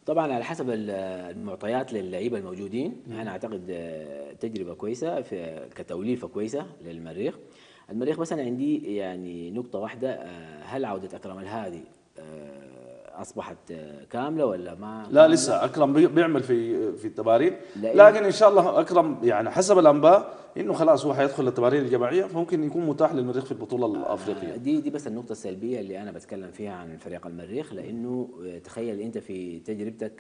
طبعا على حسب المعطيات للعيبه الموجودين. انا اعتقد تجربه كويسه في كتوليفه كويسه للمريخ. المريخ بس انا عندي يعني نقطه واحده، هل عوده اكرم الهادي اصبحت كامله ولا ما لا كامله؟ لسه اكرم بيعمل في التمارين، لان لكن ان شاء الله اكرم يعني حسب الانباء انه خلاص هو حيدخل التمارين الجماعيه، فممكن يكون متاح للمريخ في البطوله الافريقيه. دي بس النقطة السلبية اللي أنا بتكلم فيها عن فريق المريخ، لأنه تخيل أنت في تجربتك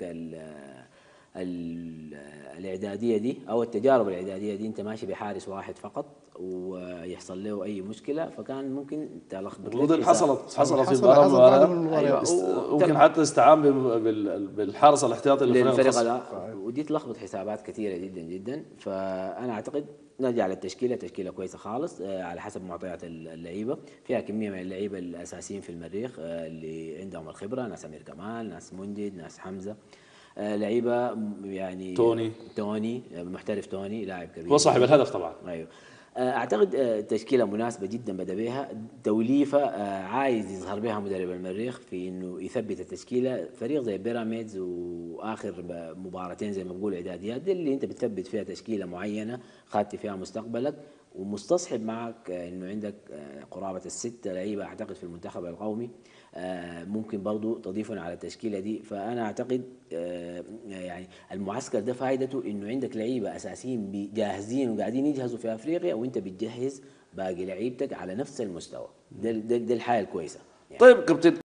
ال الإعدادية دي أو التجارب الإعدادية دي، أنت ماشي بحارس واحد فقط ويحصل له أي مشكلة، فكان ممكن تلخبط لك وده حساب. حصل في حصل مباراه من حصل في واحده من المباريات. أيوة المباريات. ممكن حتى استعان بالحارس الاحتياطي للفريق للفريق الخصم. ده، ودي تلخبط حسابات كثيره جدا جدا. فانا اعتقد نرجع للتشكيله، تشكيله كويسه خالص على حسب معطيات اللعيبه. فيها كميه من اللعيبه الاساسيين في المريخ اللي عندهم الخبره، ناس امير كمال، ناس منجد، ناس حمزه، لعيبه يعني توني توني محترف، توني لاعب هو كبير صاحب جدا. الهدف طبعا. ايوه. اعتقد تشكيله مناسبه جدا بدا بها، توليفه عايز يظهر بها مدرب المريخ في انه يثبت التشكيله. فريق زي بيراميدز واخر مباراتين زي ما بقول اعداديات، دي اللي انت بتثبت فيها تشكيله معينه خدت فيها مستقبلك، ومستصحب معك انه عندك قرابه الست لعيبه اعتقد في المنتخب القومي، ممكن برضو تضيفهم على التشكيله دي. فانا اعتقد يعني المعسكر ده فائدته انه عندك لعيبه اساسيين جاهزين وقاعدين يجهزوا في افريقيا، وانت بتجهز باقي لعيبتك على نفس المستوى. ده الحاله الكويسه يعني. طيب كابتن،